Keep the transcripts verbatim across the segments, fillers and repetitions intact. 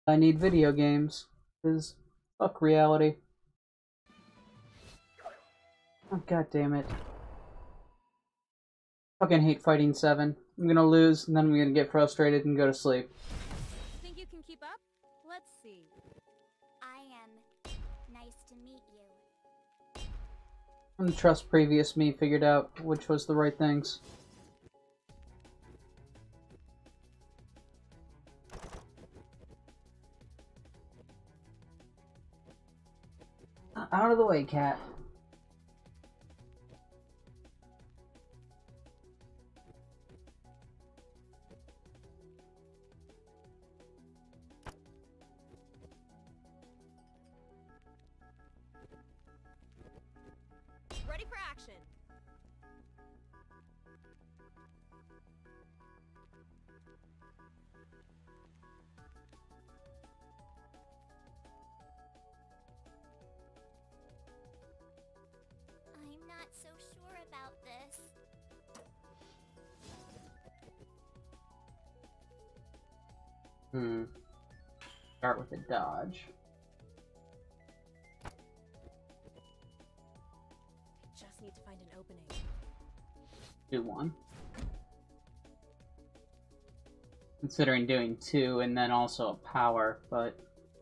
I need video games. Cause fuck reality. Oh god damn it. Fucking hate fighting seven. I'm gonna lose and then I'm gonna get frustrated and go to sleep. Think you can keep up? Let's see. I am nice to meet you. I'm gonna trust previous me figured out which was the right things. Out of the way, cat. Ready for action. I'm not so sure about this. Hmm. Start with a dodge. Just need to find an opening. Do one. Considering doing two and then also a power, but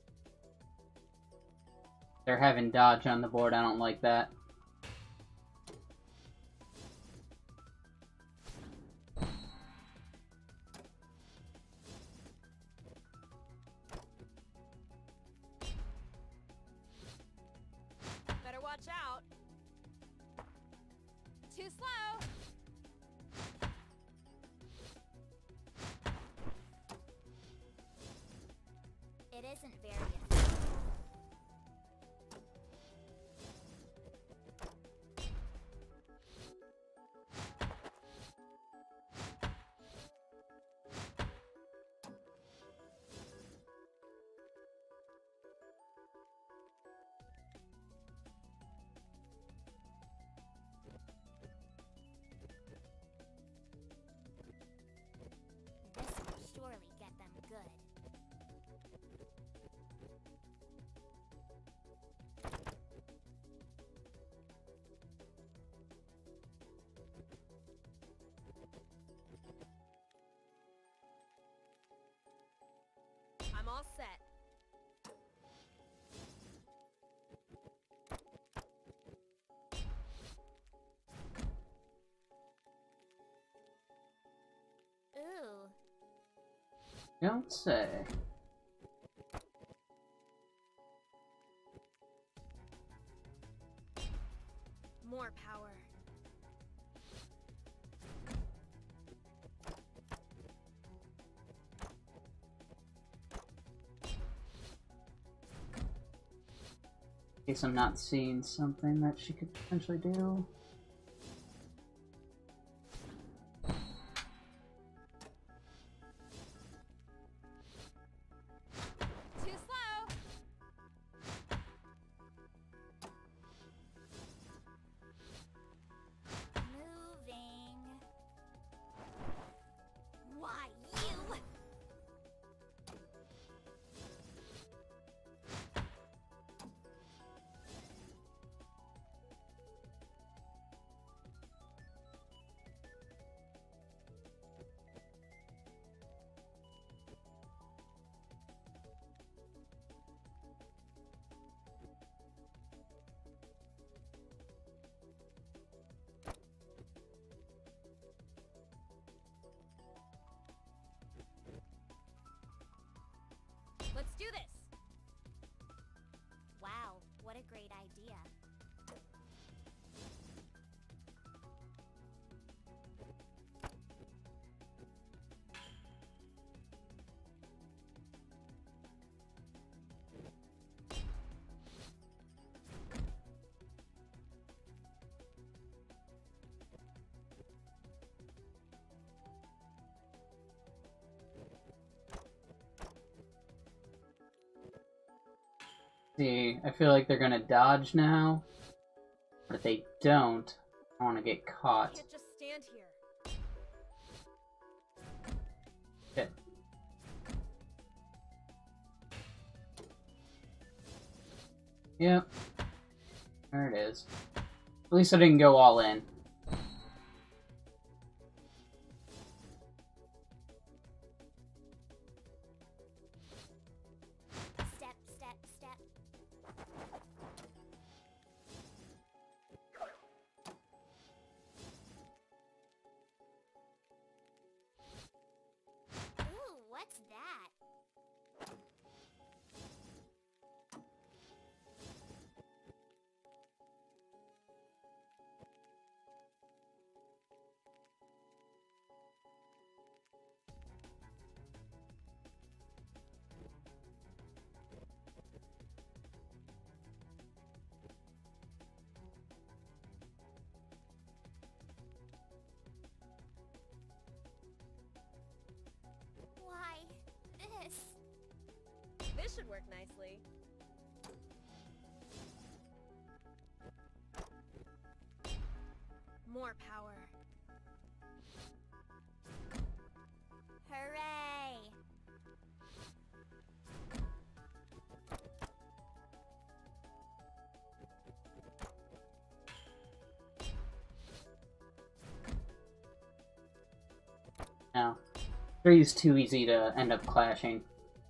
they're having dodge on the board. I don't like that. Better watch out. Too slow. It isn't very effective. This will surely get them good. I'm all set. Ooh. Don't say. More power. In case I'm not seeing something that she could potentially do. Too slow. Moving. Why, you? Let's do this. Wow, what a great idea. See, I feel like they're gonna dodge now. But if they don't, I want to get caught. Can't just stand here. Shit. Yep. There it is. At least I didn't go all in. Step, step, step. Ooh, what's that? Why, this? This should work nicely. More power. Hooray! No. Three's too easy to end up clashing.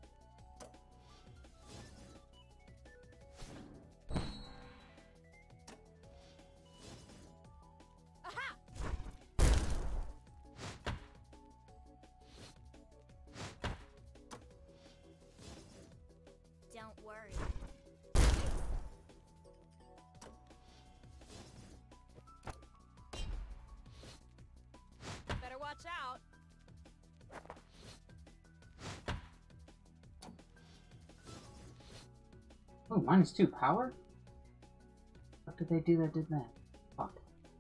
Don't worry. Better watch out. Oh, minus two power? What did they do that did that? Fuck.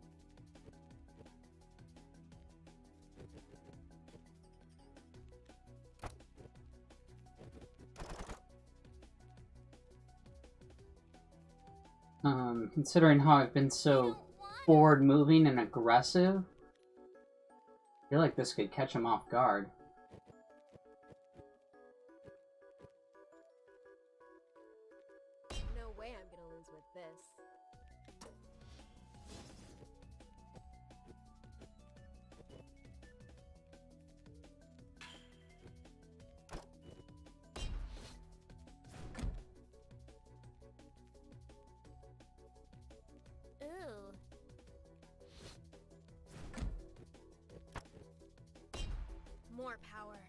Um, considering how I've been so forward moving and aggressive, I feel like this could catch him off guard. No way I'm gonna lose with this. Ooh. More power.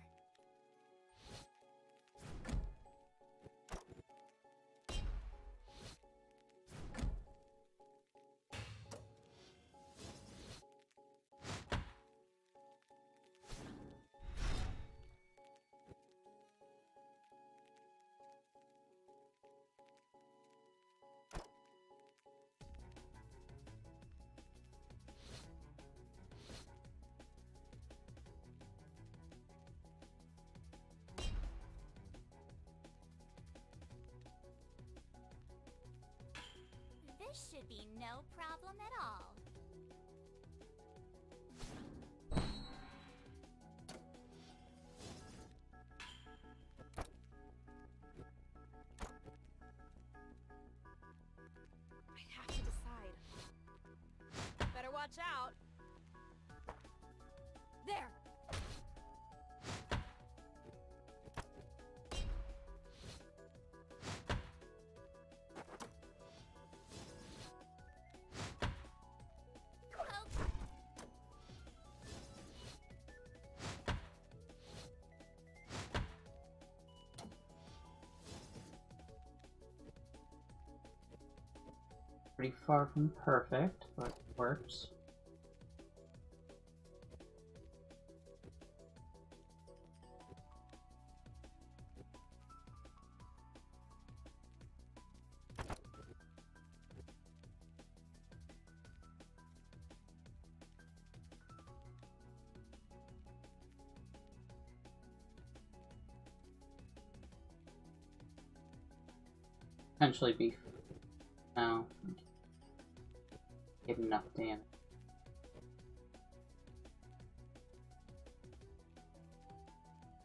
This should be no problem at all. I have to decide. Better watch out. There. Oh, Pretty far from perfect, but works. Potentially be no. Get enough damage.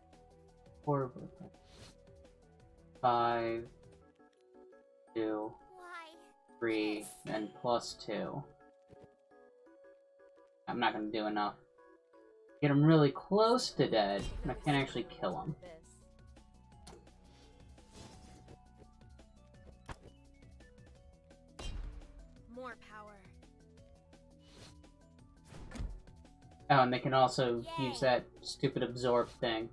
Four, five, two. three, then plus two. I'm not gonna do enough. Get him really close to dead, but I can't actually kill him. More power. Oh, and they can also Yay. use that stupid absorb thing.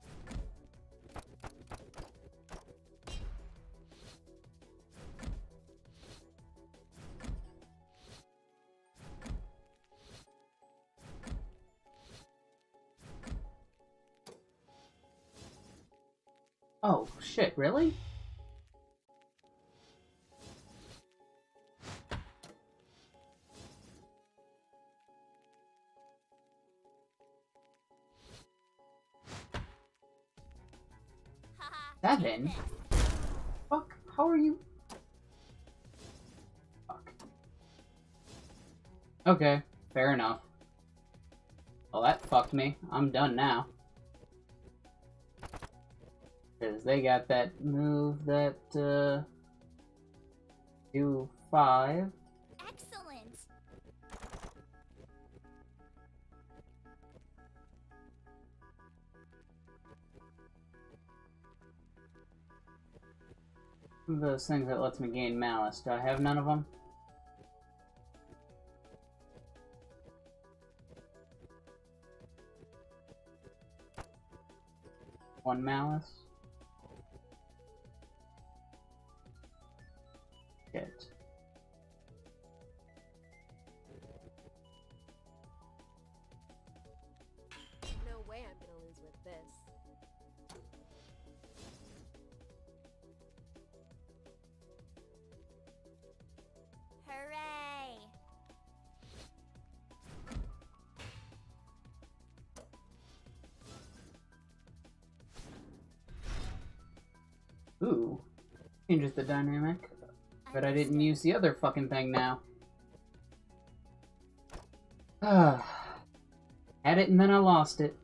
Oh, shit, really? Seven? Fuck, how are you? Fuck. Okay, fair enough. Well, that fucked me. I'm done now. Because they got that move that, uh... do five. Excellent. Those things that lets me gain malice. Do I have none of them? One malice? Shit. No way I'm gonna lose with this. Hooray! Ooh. Changes the dynamic. But I didn't use the other fucking thing now. Ah. Had it and then I lost it.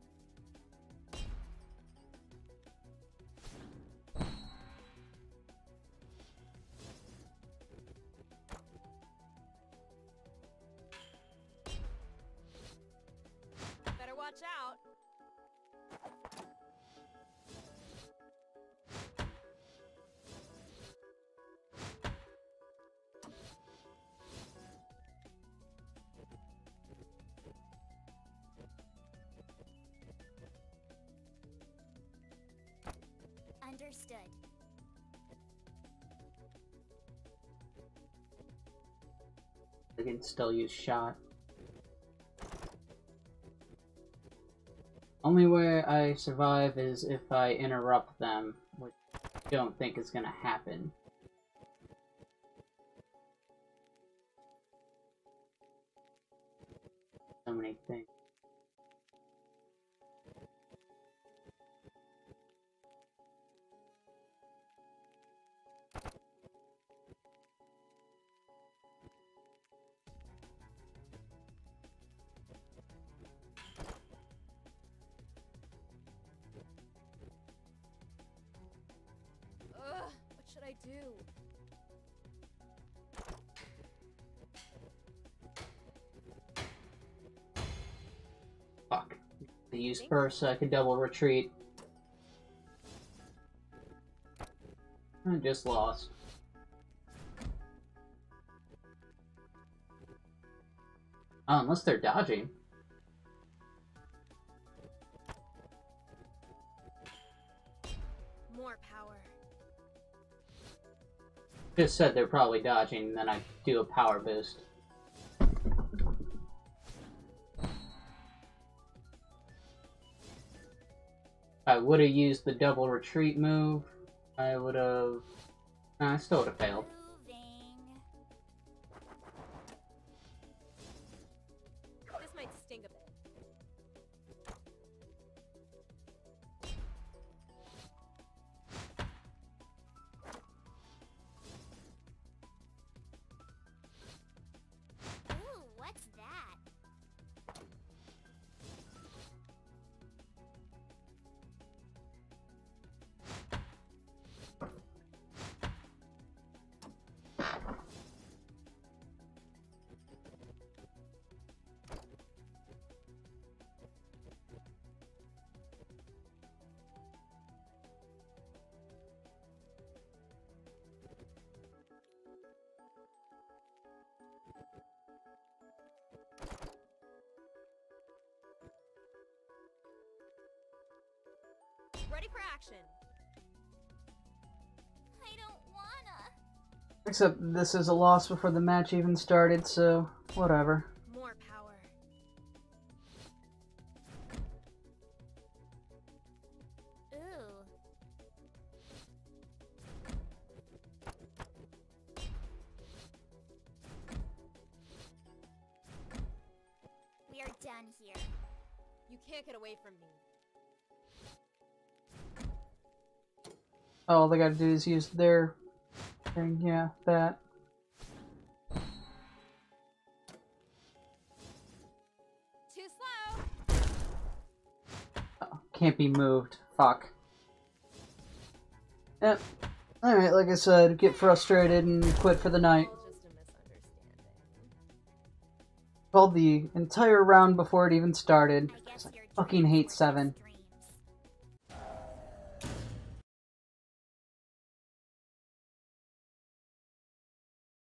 Better watch out. Understood. I can still use shot. Only way I survive is if I interrupt them, which I don't think is gonna happen. So many things. Ugh, what should I do? Fuck. I use burst so I can double retreat. I just lost. Oh, unless they're dodging. More power. Just said they're probably dodging, and then I do a power boost. I would have used the double retreat move. I would have... Nah, I still would have failed. This might sting a bit. Ooh, what's that? for action. I don't wanna. Except this is a loss before the match even started, so whatever. More power. Ooh. We are done here. You can't get away from me. All they gotta do is use their thing, yeah, that. Too slow. Oh, can't be moved. Fuck. Yep. Alright, like I said, get frustrated and quit for the night. All just a misunderstanding. Called the entire round before it even started. I guess I your fucking dreams hate were seven. just